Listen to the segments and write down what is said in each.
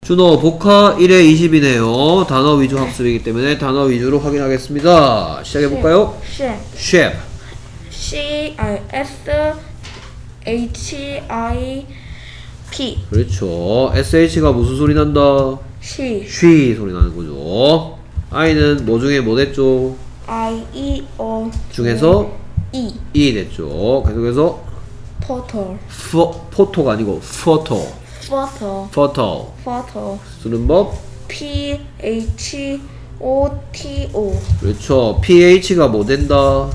준호 복화 1회 20이네요. 단어 위주 학습이기 때문에 단어 위주로 확인하겠습니다. 시작해볼까요? chef. C-I-S-H-I-P. 그렇죠. SH가 무슨 소리 난다? she 소리 나는 거죠. I는 뭐 중에 뭐 됐죠? I-E-O 중에서 E 됐죠. 계속해서 포토가 아니고 photo. 쓰는 법 P-H-O-T-O. 그렇죠. PH가 뭐 된다?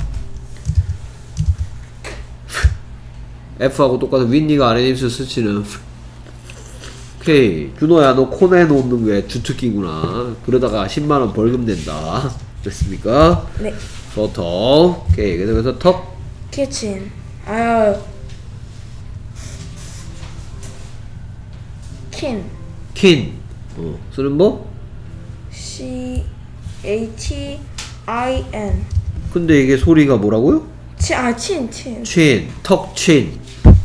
F하고 똑같은 윈니가 아래 입술 스치는 오케이. 준호야 너 코 내놓는 게 주특기구나. 그러다가 10만원 벌금 낸다. 됐습니까? 네. 포토. 오케이. 그래서 턱 키친. 킨. 쓰는 법? C-H-I-N. 근데 이게 소리가 뭐라고요? 친. 턱친.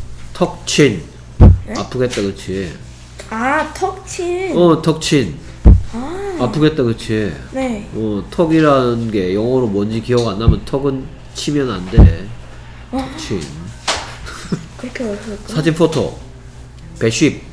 네? 아프겠다 그치? 턱친. 턱친. 아프겠다 그치? 네. 턱이라는 게 영어로 뭔지 기억 안 나면 턱은 치면 안 돼. 턱친. 그렇게 어려울까? 사진 포토. 배쉽.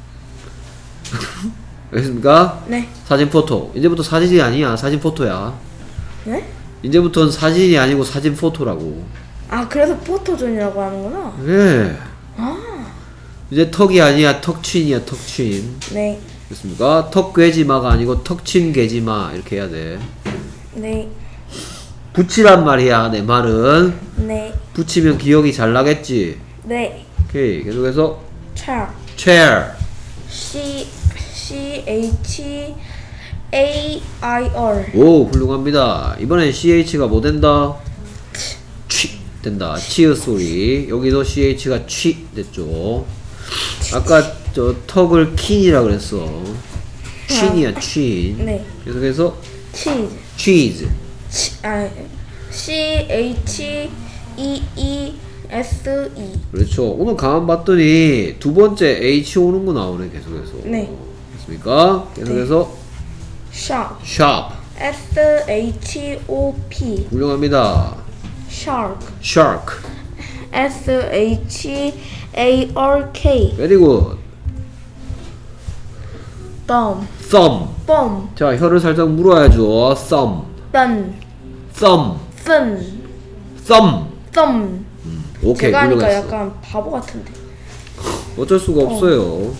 알겠습니까? 네. 사진 포토. 이제부터 사진이 아니야. 사진 포토야. 네? 이제부터는 사진이 아니고 사진 포토라고. 그래서 포토존이라고 하는구나. 네. 이제 턱이 아니야. 턱친이야. 턱친. 네. 됐습니까? 턱괴지마가 아니고 턱친괴지마 이렇게 해야 돼. 네. 붙이란 말이야. 내 말은. 네. 붙이면 기억이 잘 나겠지. 네. 오케이. 계속해서 chair. chair. C-H-A-I-R. 오 훌륭합니다. 이번엔 CH가 뭐 된다? 취 된다. 치읓 소리. 여기도 CH가 취 됐죠. 아까 저 턱을 킨이라 그랬어. 퀸이야 퀸. 네. 계속해서 cheese. cheese. C-H-E-E-S-E. 그렇죠. 오늘 가만 봤더니 두 번째 H 오는 거 나오네 계속해서. 네. 됐습니까? 계속해서 shop. S-H-O-P. 훌륭합니다. shark. S-H-A-R-K. very good. thumb. 자 혀를 살짝 물어야죠. thumb. 오케이 제가 하니까 훌륭했어. 약간 바보 같은데. 어쩔 수가 없어요.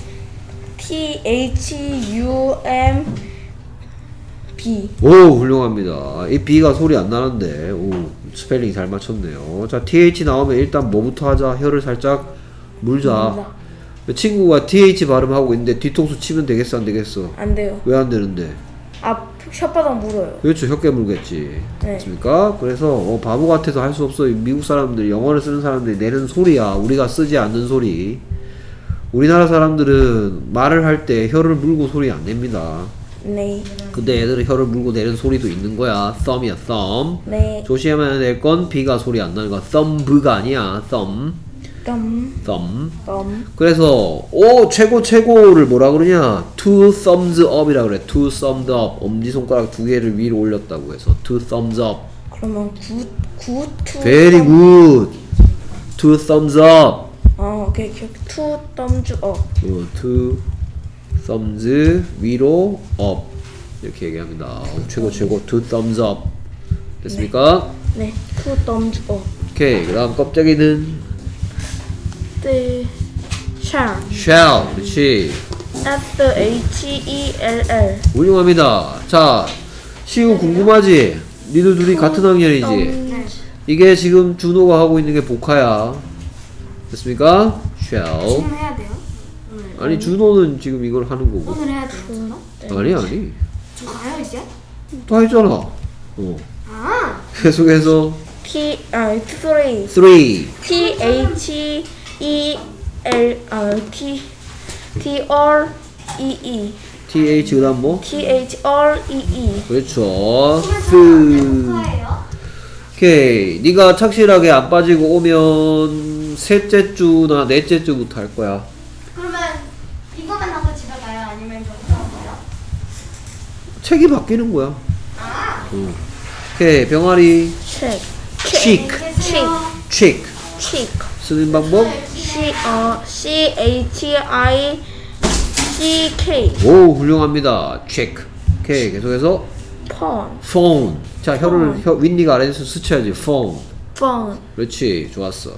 T-H-U-M-B. 오 훌륭합니다. 이 B가 소리 안 나는데 오 스펠링 잘 맞췄네요. 자 TH 나오면 일단 뭐부터 하자. 혀를 살짝 물자. 친구가 TH 발음하고 있는데 뒤통수 치면 되겠어 안 되겠어? 안 돼요. 왜 안 되는데? 혓바닥 물어요. 그렇죠. 혀 깨물겠지. 네. 맞습니까? 그래서 바보 같아서 할 수 없어요. 미국 사람들 영어를 쓰는 사람들이 내는 소리야. 우리가 쓰지 않는 소리. 우리나라 사람들은 말을 할 때 혀를 물고 소리 안 냅니다. 네. 근데 애들은 혀를 물고 내는 소리도 있는 거야. thumb이야 thumb. 네. 조심해야 될 건 B가 소리 안 나는 거. thumb가 아니야. thumb. thumb. 그래서 최고를 뭐라 그러냐? two thumbs up이라 그래. two thumbs up. 엄지손가락 두 개를 위로 올렸다고 해서 two thumbs up. 그러면 two very good. two thumbs up. 오케이. two thumbs up. two thumbs 위로 up 이렇게 얘기합니다. 최고 two thumbs up. 됐습니까? 네. two thumbs up. 오케이. 그다음 껍데기는 네. shell. 그렇지. S-H-E-L-L. 훌륭합니다. 자, 시우 궁금하지? 니들 둘이 같은 학년이지? 이게 지금 준호가 하고 있는 게 복화야. 됐습니까? shell. 지금 해야 돼요? 아니 준호는 지금 이걸 하는 거고. 오늘 해야 돼요? 저는? 아니. 저 가요 이제? 다 했잖아. 계속해서 three. T-H-E-L-T-R-E-E. th 그다음 뭐? T-H-R-E-E. 그렇죠. 축하해요. 오케이. 네가 착실하게 안 빠지고 오면 셋째 주나 넷째 주부터 할 거야. 그러면 이거만 하고 집에 가요? 아니면 저 책이 바뀌는 거야. 오케이. 병아리. check, cheek. check. cheek. cheek. 쓰는 방법. CHICK. 오, 훌륭합니다. check. 오케이. 계속해서 phone, phone. 자, 윗니가 아래에서 스쳐야지. phone. phone. 그렇지. 좋았어.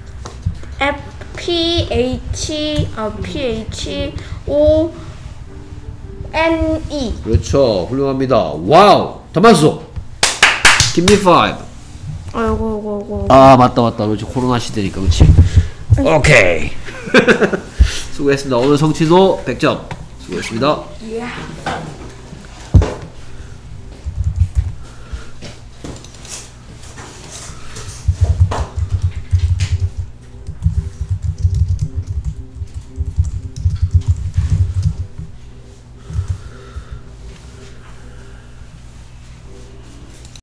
PHONE. 그렇죠. 훌륭합니다. 와우. 담았어. Give me five. 아이고. 아, 맞다. 그렇지. 코로나 시대니까. 그렇지. 오케이. 수고했습니다. 오늘 성취도 100점. 수고했습니다. Yeah.